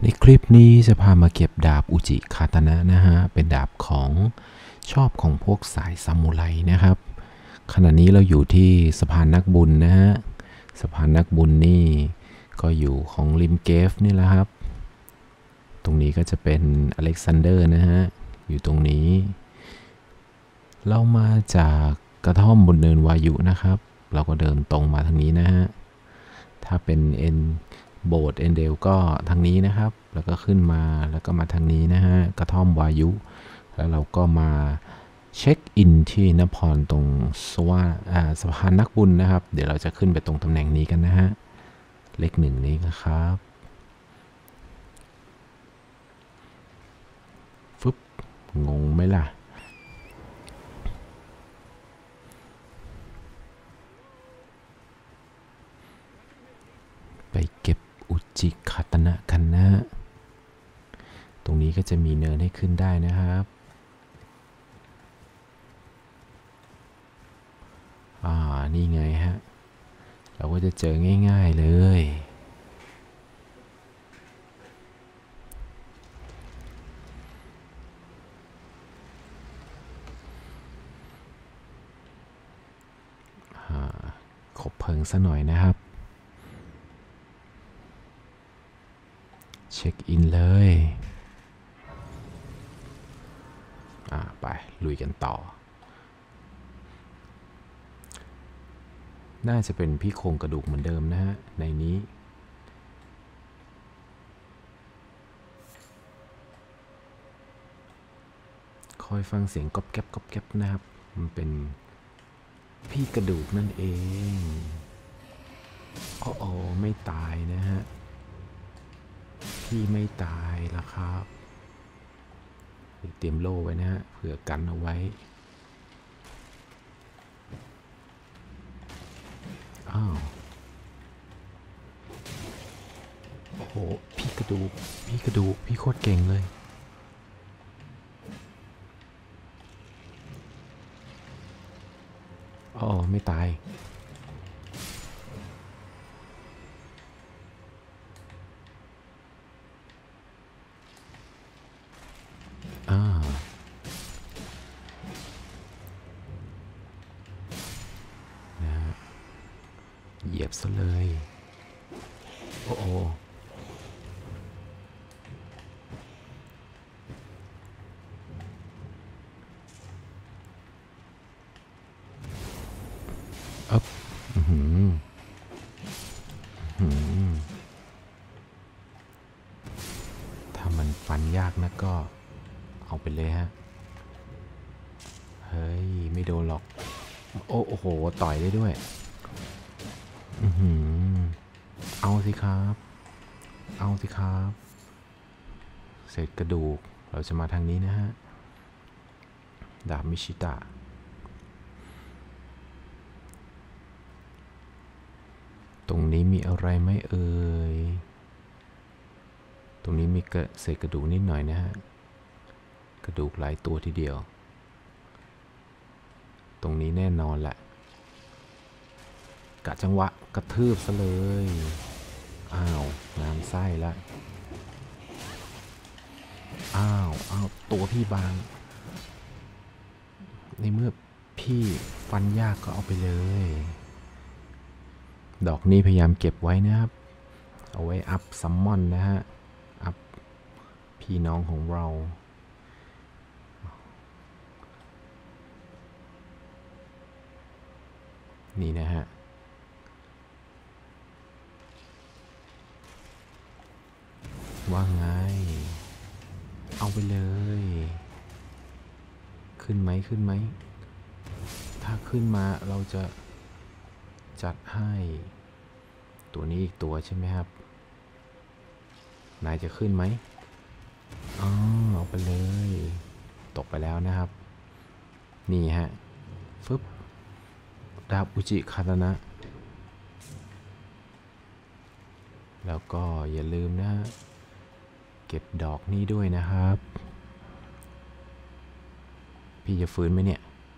ในคลิปนี้จะพามาเก็บดาบอุจิคาตานะนะฮะเป็นดาบของชอบของพวกสายซามูไรนะครับขณะนี้เราอยู่ที่สะพานนักบุญนะฮะสะพานนักบุญนี่ก็อยู่ของริมเกฟนี่แหละครับตรงนี้ก็จะเป็นอเล็กซานเดอร์นะฮะอยู่ตรงนี้เรามาจากกระท่อมบนเนินวายุนะครับเราก็เดินตรงมาทางนี้นะฮะถ้าเป็นโบสถ์เอนเดลก็ทางนี้นะครับแล้วก็ขึ้นมาแล้วก็มาทางนี้นะฮะกระท่อมวายุแล้วเราก็มาเช็คอินที่นพรตรงสะพานนักบุญนะครับเดี๋ยวเราจะขึ้นไปตรงตำแหน่งนี้กันนะฮะเลข 1นี้นะครับฟึบงงไหมล่ะไปเก็บอุจิคาตนะกันนะตรงนี้ก็จะมีเนินให้ขึ้นได้นะครับนี่ไงฮะเราก็จะเจอง่ายๆเลยคบเพลิงซะหน่อยนะครับเช็คอินเลยไปลุยกันต่อน่าจะเป็นพี่โครงกระดูกเหมือนเดิมนะฮะในนี้คอยฟังเสียงก๊อบแก๊บก๊อบแก๊บนะครับมันเป็นพี่กระดูกนั่นเองโอ้ไม่ตายนะฮะพี่ไม่ตายแล้วครับเตรียมโล่ไว้นะฮะเผื่อกันเอาไว้โอ้โหพี่กระดูกพี่โคตรเก่งเลยไม่ตายเหยียบซะเลยโอ้ถ้ามันฟันยากนะก็เอาไปเลยฮะเฮ้ยไม่โดนหรอกโอ้โหต่อยได้ด้วยเอาสิครับเศษกระดูกเราจะมาทางนี้นะฮะดาบมิชิตะตรงนี้มีอะไรไหมเอ่ยตรงนี้มีเศษกระดูกนิดหน่อยนะฮะกระดูกหลายตัวทีเดียวตรงนี้แน่นอนแหละกะจังหวะกระทืบซะเลยงามไส้ละตัวพี่บางในเมื่อพี่ฟันยากก็เอาไปเลยดอกนี้พยายามเก็บไว้นะครับเอาไว้อัพซัมมอนนะฮะอัพพี่น้องของเรานี่นะฮะว่าไงเอาไปเลยขึ้นไหมถ้าขึ้นมาเราจะจัดให้ตัวนี้อีกตัวใช่ไหมครับนายจะขึ้นไหมเอาไปเลยตกไปแล้วนะครับนี่ฮะฟึบดาบอุจิคาตานะแล้วก็อย่าลืมนะเก็บดอกนี้ด้วยนะครับพี่จะฟื้นไหมเนี่ย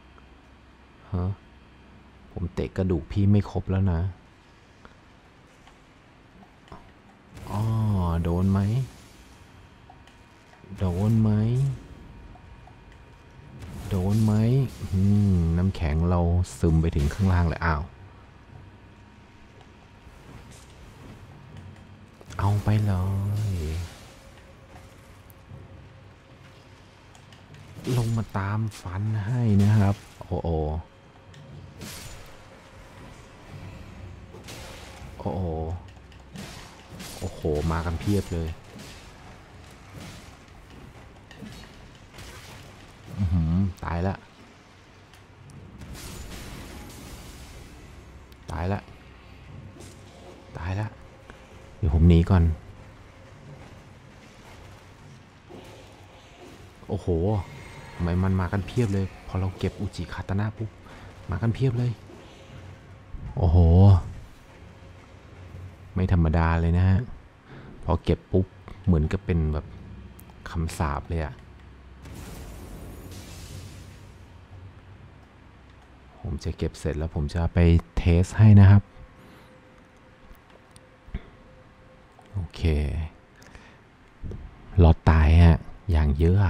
ผมเตะกระดูกพี่ไม่ครบแล้วนะโดนไหมโดนไหมโดนไหมน้ำแข็งเราซึมไปถึงข้างล่างเลยอ้าวเอาไปเลยลงมาตามฟันให้นะครับโอ้โหโอ้โหโอ้โหมากันเพียบเลยตายละตายละตายละเดี๋ยวผมหนีก่อนโอ้โหทำไมมันมากันเพียบเลยพอเราเก็บอุจิคาตานะปุ๊บมากันเพียบเลยโอ้โหไม่ธรรมดาเลยนะฮะพอเก็บปุ๊บเหมือนกับเป็นแบบคำสาปเลยอะผมจะเก็บเสร็จแล้วผมจะไปเทสให้นะครับโอเคหลอดตายฮะอย่างเยอะ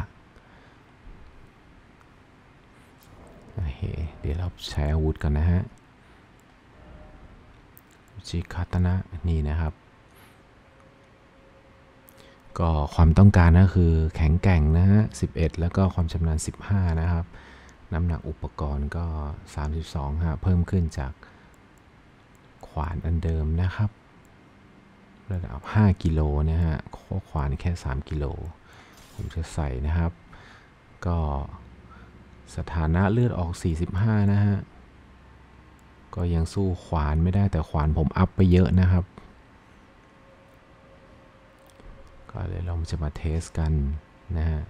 เดี๋ยวเราใช้อาวุธกันนะฮะอุจิคาตานะนี่นะครับก็ความต้องการก็คือแข็งแกร่งนะฮะ11แล้วก็ความชำนาญ15นะครับน้ำหนักอุปกรณ์ก็32ฮะเพิ่มขึ้นจากขวานอันเดิมนะครับระดับ5กิโลนะฮะขวานแค่3กิโลผมจะใส่นะครับก็สถานะเลือดออก45นะฮะก็ยังสู้ขวานไม่ได้แต่ขวานผมอัพไปเยอะนะครับก็เลยเราจะมาเทสกันนะฮะ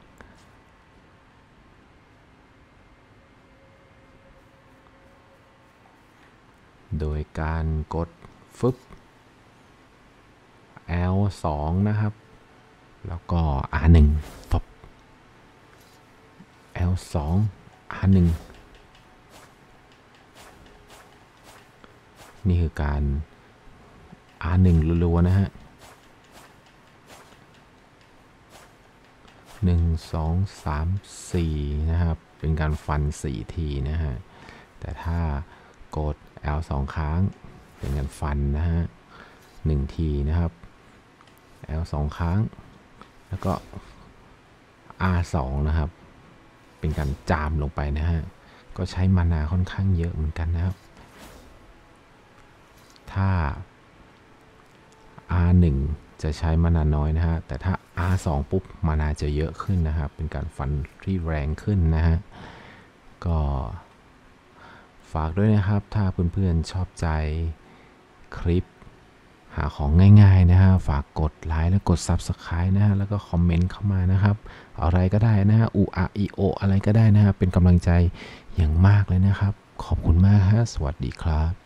โดยการกดฟึบ L2 นะครับแล้วก็ R1 ฟึบ L2 R1 นี่คือการ R1 รัวๆนะฮะ1 2 3 4นะครับเป็นการฟัน4ทีนะฮะแต่ถ้ากด L2 ครั้งเป็นการฟันนะฮะ1ทีนะครับ L2 ครั้งแล้วก็ R2 นะครับเป็นการจามลงไปนะฮะก็ใช้มานาค่อนข้างเยอะเหมือนกันนะครับถ้า R1 จะใช้มานาน้อยนะฮะแต่ถ้า R2 ปุ๊บมานาจะเยอะขึ้นนะครับเป็นการฟันที่แรงขึ้นนะฮะก็ฝากด้วยนะครับถ้าเพื่อนๆชอบใจคลิปหาของง่ายๆนะฮะฝากกดไลค์และกด Subscribe นะฮะแล้วก็คอมเมนต์เข้ามานะครับอะไรก็ได้นะฮะUAIO อะไรก็ได้นะฮะเป็นกำลังใจอย่างมากเลยนะครับขอบคุณมากฮะสวัสดีครับ